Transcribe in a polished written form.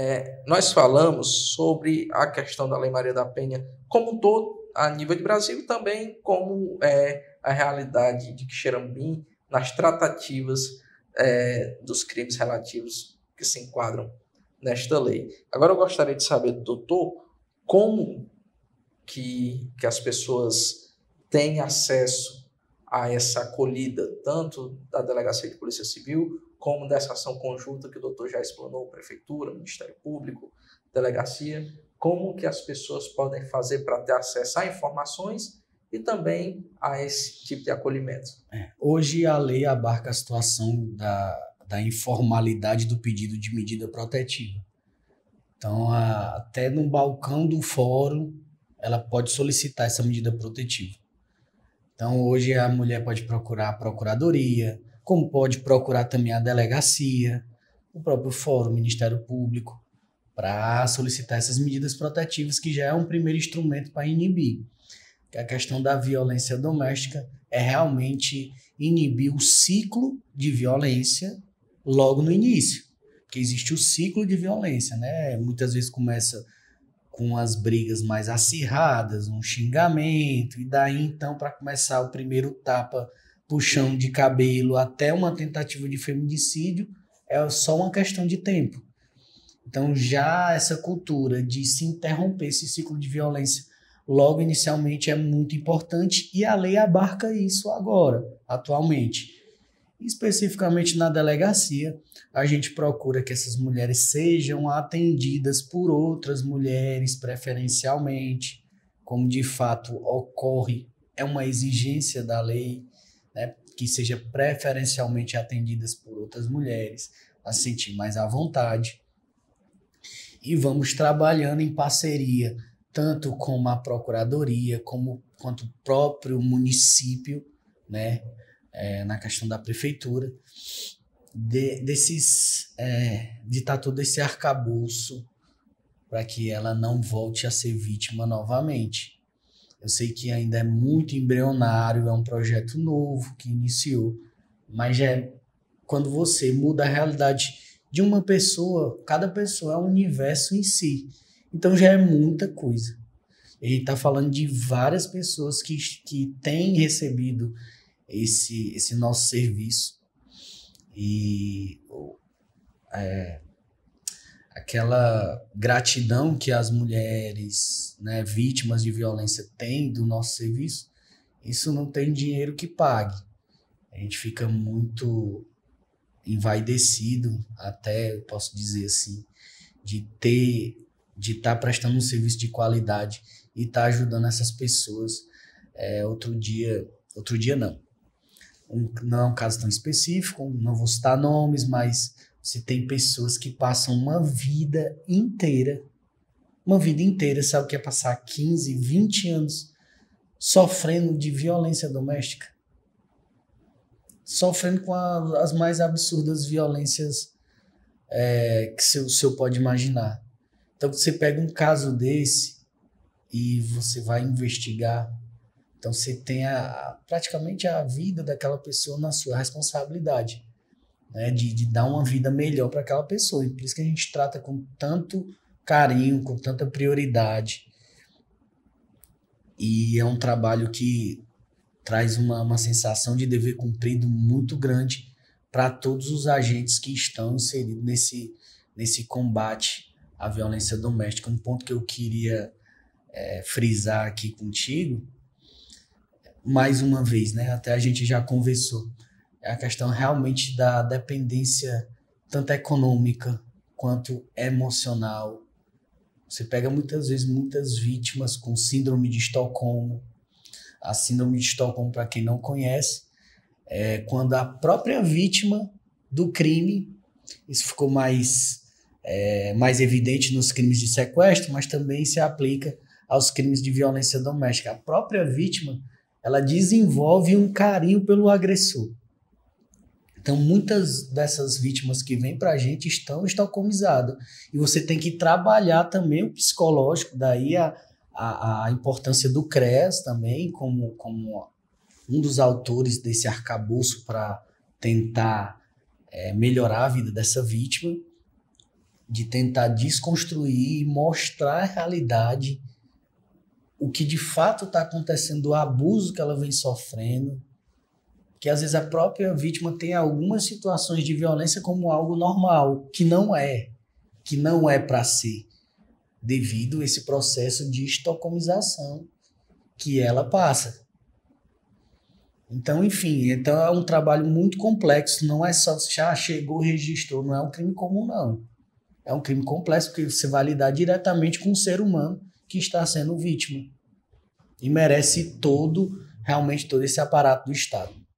nós falamos sobre a questão da Lei Maria da Penha como um todo, a nível de Brasil, e também como a realidade de Quixeramobim nas tratativas dos crimes relativos que se enquadram nesta lei. Agora eu gostaria de saber do doutor como que as pessoas têm acesso a essa acolhida, tanto da Delegacia de Polícia Civil, como dessa ação conjunta que o doutor já explanou, Prefeitura, Ministério Público, Delegacia, como que as pessoas podem fazer para ter acesso a informações e também a esse tipo de acolhimento. Hoje a lei abarca a situação da informalidade do pedido de medida protetiva. Então, até no balcão do fórum, ela pode solicitar essa medida protetiva. Então, hoje a mulher pode procurar a procuradoria, como pode procurar também a delegacia, o próprio fórum, o Ministério Público, para solicitar essas medidas protetivas, que já é um primeiro instrumento para inibir. Que a questão da violência doméstica é realmente inibir o ciclo de violência logo no início. Porque existe o ciclo de violência, né? Muitas vezes começa com as brigas mais acirradas, um xingamento, e daí então para começar o primeiro tapa, puxão de cabelo, até uma tentativa de feminicídio, é só uma questão de tempo. Então já essa cultura de se interromper esse ciclo de violência logo inicialmente é muito importante, e a lei abarca isso agora, atualmente. Especificamente na delegacia, a gente procura que essas mulheres sejam atendidas por outras mulheres, preferencialmente, como de fato ocorre, é uma exigência da lei, né, que seja preferencialmente atendidas por outras mulheres, a se sentir mais à vontade. E vamos trabalhando em parceria, tanto com a procuradoria, quanto o próprio município, né, na questão da prefeitura, de estar todo esse arcabouço para que ela não volte a ser vítima novamente. Eu sei que ainda é muito embrionário, é um projeto novo que iniciou, mas quando você muda a realidade de uma pessoa, cada pessoa é um universo em si. Então já é muita coisa. A gente está falando de várias pessoas que têm recebido esse nosso serviço, e aquela gratidão que as mulheres, né, vítimas de violência têm do nosso serviço, isso não tem dinheiro que pague. A gente fica muito envaidecido, até eu posso dizer assim, de estar prestando um serviço de qualidade e estar ajudando essas pessoas. Outro dia não. Não é um caso tão específico, não vou citar nomes, mas você tem pessoas que passam uma vida inteira, sabe o que é passar 15, 20 anos sofrendo de violência doméstica? Sofrendo com as mais absurdas violências que o senhor pode imaginar. Então você pega um caso desse e você vai investigar. Então você tem praticamente a vida daquela pessoa na sua responsabilidade, né? De dar uma vida melhor para aquela pessoa. E por isso que a gente trata com tanto carinho, com tanta prioridade. E é um trabalho que traz uma sensação de dever cumprido muito grande para todos os agentes que estão inseridos nesse combate à violência doméstica. Um ponto que eu queria frisar aqui contigo, mais uma vez, né? Até a gente já conversou, é a questão realmente da dependência, tanto econômica quanto emocional. Você pega muitas vezes muitas vítimas com síndrome de Estocolmo. A síndrome de Estocolmo, para quem não conhece, é quando a própria vítima do crime, isso ficou mais evidente nos crimes de sequestro, mas também se aplica aos crimes de violência doméstica. A própria vítima, ela desenvolve um carinho pelo agressor. Então, muitas dessas vítimas que vêm para a gente estão estocolmizadas. E você tem que trabalhar também o psicológico, daí a importância do CREAS também, como um dos autores desse arcabouço para tentar melhorar a vida dessa vítima. de tentar desconstruir e mostrar a realidade, o que de fato está acontecendo, o abuso que ela vem sofrendo, que às vezes a própria vítima tem algumas situações de violência como algo normal, que não é para ser, devido a esse processo de estocomização que ela passa. Então, enfim, é um trabalho muito complexo, não é só chegou, registrou, não é um crime comum, não. É um crime complexo, porque você vai lidar diretamente com um ser humano que está sendo vítima. E merece realmente todo esse aparato do Estado.